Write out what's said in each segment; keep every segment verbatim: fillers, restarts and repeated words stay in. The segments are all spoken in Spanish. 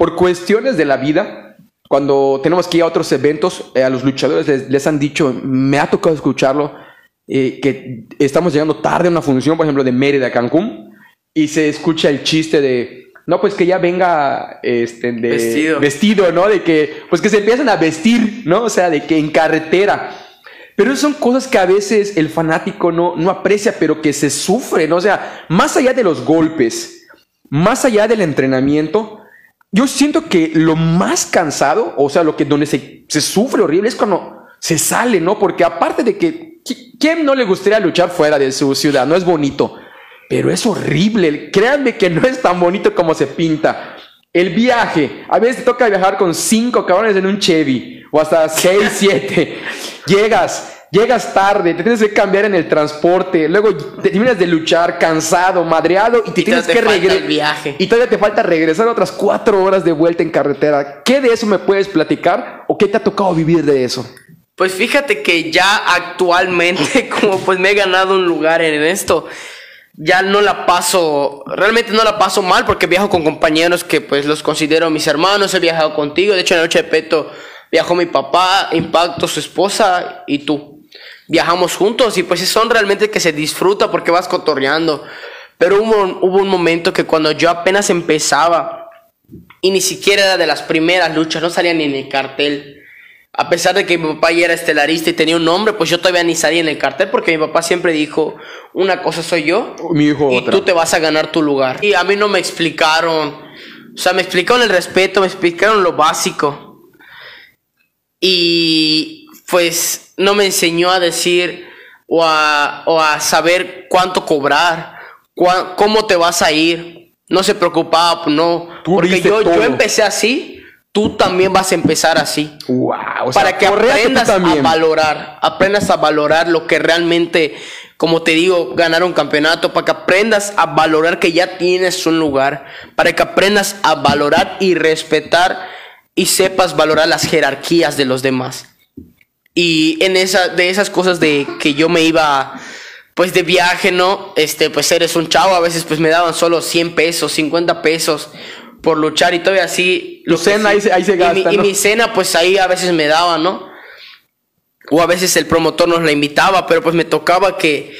por cuestiones de la vida, cuando tenemos que ir a otros eventos, eh, a los luchadores les, les han dicho, me ha tocado escucharlo, eh, que estamos llegando tarde a una función, por ejemplo, de Mérida a Cancún, y se escucha el chiste de, no, pues que ya venga este, de, vestido. vestido, ¿no? De que, pues que se empiezan a vestir, ¿no? O sea, de que en carretera. Pero son cosas que a veces el fanático no, no aprecia, pero que se sufre, ¿no? O sea, más allá de los golpes, más allá del entrenamiento, yo siento que lo más cansado, o sea, lo que donde se, se sufre horrible es cuando se sale, ¿no? Porque aparte de que, ¿quién no le gustaría luchar fuera de su ciudad? No es bonito, pero es horrible. Créanme que no es tan bonito como se pinta. El viaje, a veces te toca viajar con cinco cabrones en un Chevy, o hasta seis, siete. Llegas, llegas tarde, te tienes que cambiar en el transporte, luego te terminas de luchar cansado, madreado, y te y tienes te que regresar. Y todavía te falta regresar otras cuatro horas de vuelta en carretera. ¿Qué de eso me puedes platicar? ¿O qué te ha tocado vivir de eso? Pues fíjate que ya actualmente, como pues me he ganado un lugar en esto, ya no la paso, realmente no la paso mal, porque viajo con compañeros que pues los considero mis hermanos. He viajado contigo, de hecho en la noche de peto viajó mi papá, Impacto, su esposa y tú. Viajamos juntos y pues son realmente que se disfruta porque vas cotorreando. Pero hubo, hubo un momento que cuando yo apenas empezaba y ni siquiera era de las primeras luchas, no salía ni en el cartel. A pesar de que mi papá ya era estelarista y tenía un nombre, pues yo todavía ni salía en el cartel, porque mi papá siempre dijo, una cosa soy yo, mi hijo y otra. Tú te vas a ganar tu lugar. Y a mí no me explicaron, o sea, me explicaron el respeto, me explicaron lo básico. Y pues no me enseñó a decir o a, o a saber cuánto cobrar, cuá, cómo te vas a ir. No se preocupaba, no, Tú porque yo, todo. yo empecé así. Tú también vas a empezar así. Wow, o sea, para que aprendas a también. valorar, aprendas a valorar lo que realmente, como te digo, ganar un campeonato, para que aprendas a valorar que ya tienes un lugar, para que aprendas a valorar y respetar y sepas valorar las jerarquías de los demás. Y en esa, de esas cosas de que yo me iba, pues de viaje, ¿no? Este, pues eres un chavo, a veces pues me daban solo cien pesos, cincuenta pesos por luchar, y todavía así tu cena ahí se, ahí se gasta, y, mi, ¿no? y mi cena pues ahí a veces me daba, ¿no? O a veces el promotor nos la invitaba, pero pues me tocaba que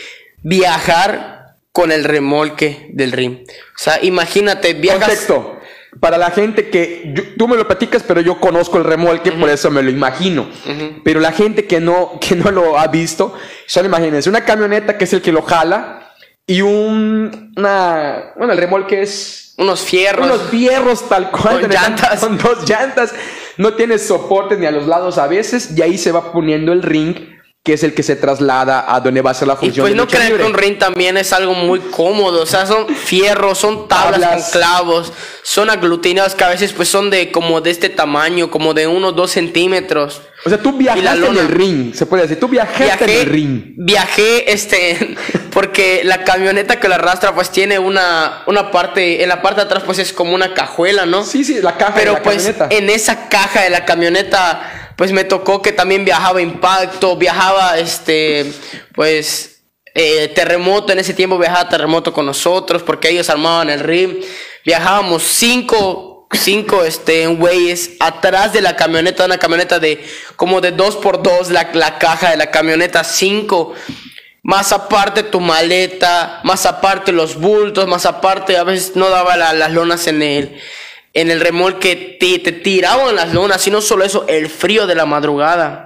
viajar con el remolque del ring. O sea, imagínate, viajas. Contexto, para la gente que yo, tú me lo platicas, pero yo conozco el remolque, uh-huh. por eso me lo imagino. Uh-huh. Pero la gente que no, que no lo ha visto, solo imagínense una camioneta que es el que lo jala y un, una, bueno, el remolque es unos fierros. Unos fierros tal cual. Con llantas. Con dos llantas. No tiene soportes ni a los lados a veces. Y ahí se va poniendo el ring, que es el que se traslada a donde va a ser la función. Y pues no crean que un ring también es algo muy cómodo. O sea, son fierros, son tablas, tablas. con clavos. Son aglutinados que a veces pues son de como de este tamaño, como de unos dos centímetros. O sea, tú viajaste en el ring, se puede decir. Tú viajaste viajé, en el ring. Viajé, este, porque la camioneta que la arrastra, pues tiene una, una parte, en la parte de atrás, pues es como una cajuela, ¿no? Sí, sí, la caja Pero de la pues camioneta. En esa caja de la camioneta, pues me tocó que también viajaba Impacto, viajaba, este, pues, eh, Terremoto. En ese tiempo viajaba Terremoto con nosotros, porque ellos armaban el ring. Viajábamos cinco. Cinco este, güeyes atrás de la camioneta, una camioneta de como de dos por dos, la, la caja de la camioneta, cinco, más aparte tu maleta, más aparte los bultos, más aparte a veces no daba la, las lonas en el, en el remolque, te, te tiraban las lonas, y no solo eso, el frío de la madrugada.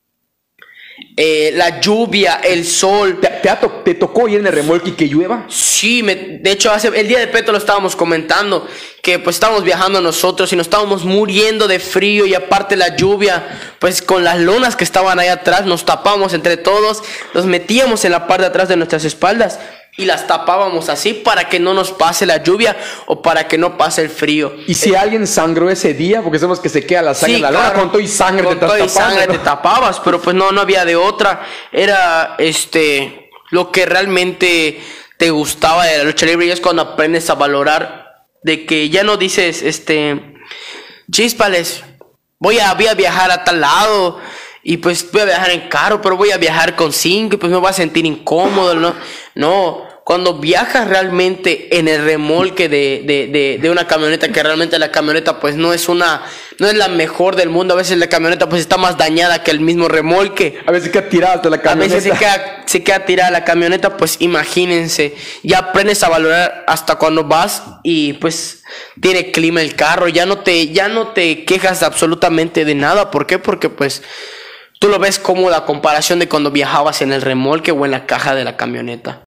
Eh, la lluvia, el sol. ¿Te, te, to ¿Te tocó ir en el remolque y que llueva? Sí, me, de hecho hace, el día de Peto lo estábamos comentando, que pues estábamos viajando nosotros y nos estábamos muriendo de frío, y aparte la lluvia, pues con las lonas que estaban ahí atrás nos tapamos entre todos, nos metíamos en la parte de atrás de nuestras espaldas y las tapábamos así para que no nos pase la lluvia o para que no pase el frío. ¿Y si eh, alguien sangró ese día? Porque sabemos que se queda la sangre sí, en la claro, lona, con todo y sangre con te todo y tapando, sangre ¿no? te tapabas, pero pues no, no había de otra. Era este lo que realmente te gustaba de la lucha libre, y es cuando aprendes a valorar de que ya no dices, este, chíspales, voy a, voy a viajar a tal lado, y pues voy a viajar en carro, pero voy a viajar con cinco, y pues me voy a sentir incómodo, ¿no? No. cuando viajas realmente en el remolque de, de, de, de una camioneta, que realmente la camioneta pues no es una, no es la mejor del mundo, a veces la camioneta pues está más dañada que el mismo remolque. A veces queda tirada hasta la camioneta. A veces se queda, se queda tirada la camioneta, pues imagínense, ya aprendes a valorar hasta cuando vas y pues tiene clima el carro, ya no te, ya no te quejas absolutamente de nada. ¿Por qué? Porque pues tú lo ves como la comparación de cuando viajabas en el remolque o en la caja de la camioneta.